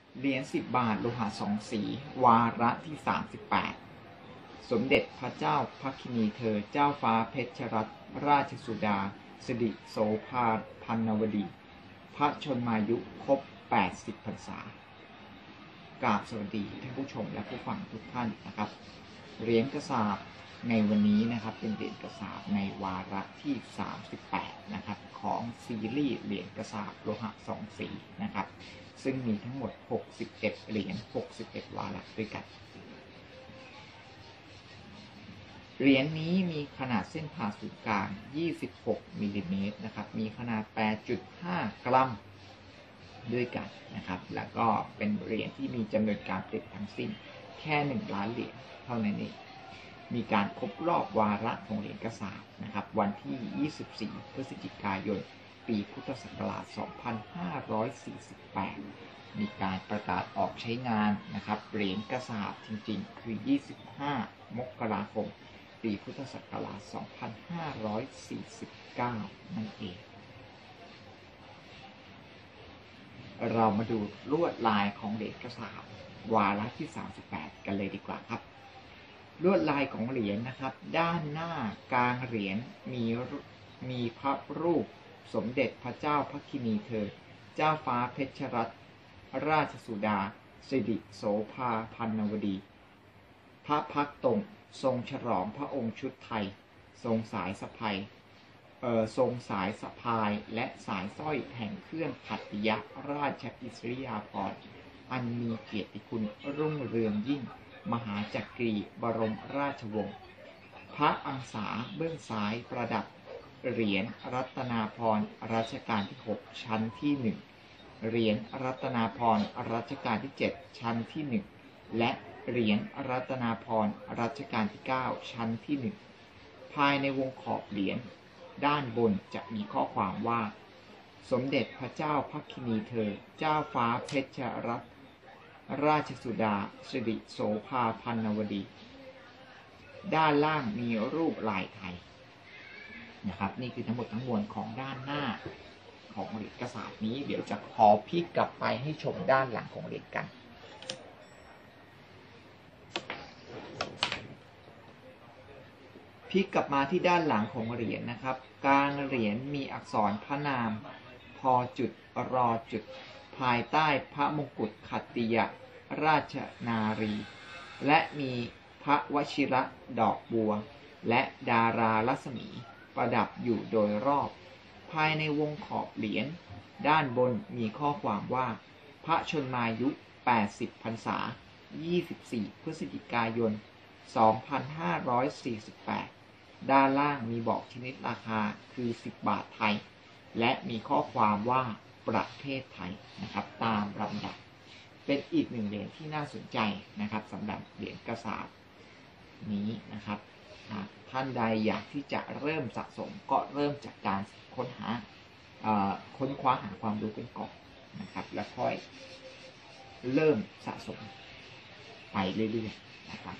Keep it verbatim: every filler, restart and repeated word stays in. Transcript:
เหรียญสิบบาทโลหะสองสีวาระที่สามสิบแปดสมเด็จพระเจ้าพระคินีเธอเจ้าฟ้าเพชรรัตนราชสุดาสิริโสภาพันวดีพระชนมายุครบแปดสิบพรรษากราบสวัสดีท่านผู้ชมและผู้ฟังทุกท่านนะครับเหรียญกระสาบในวันนี้นะครับเป็นเหรียญกระสาบในวาระที่สามสิบแปดนะครับของซีรีส์เหรียญกระสาบโลหะสองสีนะครับซึ่งมีทั้งหมดหกสิบเอ็ดเหรียญหกสิบเอ็ดวาระด้วยกันเหรียญนี้มีขนาดเส้นผ่าศูนย์กลางยี่สิบหกมิลลิเมตรนะครับมีขนาด แปดจุดห้า กรัมด้วยกันนะครับแล้วก็เป็นเหรียญที่มีจำนวนการผลิตทั้งสิ้นแค่หนึ่งล้านเหรียญเท่านั้นเองมีการครบรอบวาระของเหรียญกระสาบนะครับวันที่ยี่สิบสี่พฤศจิกายนปีพุทธศักราชสองพันห้าร้อยสี่สิบแปดมีการประกาศออกใช้งานนะครับเหรียญกระสาบจริงๆคือยี่สิบห้ามกราคมปีพุทธศักราชสองพันห้าร้อยสี่สิบเก้านั่นเองเรามาดูลวดลายของเหรียญกระสาบวาระที่สามสิบแปดกันเลยดีกว่าครับลวดลายของเหรียญนะครับด้านหน้ากลางเหรียญมีมีพระรูปสมเด็จพระเจ้าพระคินีเธอเจ้าฟ้าเพชรรัตนราชสุดาสิริโสภาพันวดีพระพักตรงทรงฉลองพระองค์ชุดไทยทรงสายสะพายเอ่อทรงสายสะพายและสายสร้อยแห่งเครื่องขัตติยราชอิสริยาภรณ์อันมีเกียรติคุณรุ่งเรืองยิ่งมหาจักรีบรมราชวงศ์พระอังสาเบื้องซ้ายประดับเหรียญรัตนาภรณ์รัชกาลที่หกชั้นที่หนึ่งเหรียญรัตนาภรณ์รัชกาลที่เจ็ดชั้นที่หนึ่งและเหรียญรัตนาภรณ์รัชกาลที่เก้าชั้นที่หนึ่งภายในวงขอบเหรียญด้านบนจะมีข้อความว่าสมเด็จพระเจ้าพระคินีเธอเจ้าฟ้าเพชรรัตนราชสุดาสิริโสภาพันวดีด้านล่างมีรูปลายไทยนะครับนี่คือทั้งหมดทั้งมวลของด้านหน้าของเหรียญกระสาบนี้เดี๋ยวจะขอพลิกกลับไปให้ชมด้านหลังของเหรียญกันพลิกกลับมาที่ด้านหลังของเหรียญนะครับกลางเหรียญมีอักษรพระนามพอจุดรอจุดภายใต้พระมงกุฎขัตติยราชนารีและมีพระวชิระดอกบัวและดารารัศมีประดับอยู่โดยรอบภายในวงขอบเหรียญด้านบนมีข้อความว่าพระชนมายุแปดสิบพรรษายี่สิบสี่พฤศจิกายนสองพันห้าร้อยสี่สิบแปดด้านล่างมีบอกชนิดราคาคือสิบบาทไทยและมีข้อความว่าประเทศไทยนะครับตามลำดับเป็นอีกหนึ่งเหรียญที่น่าสนใจนะครับสำหรับเหรียญกระสาบนี้นะครับท่านใดอยากที่จะเริ่มสะสมก็เริ่มจากการค้นหาค้นคว้าหาความรู้กันก่อนนะครับแล้วค่อยเริ่มสะสมไปเรื่อยๆนะครับ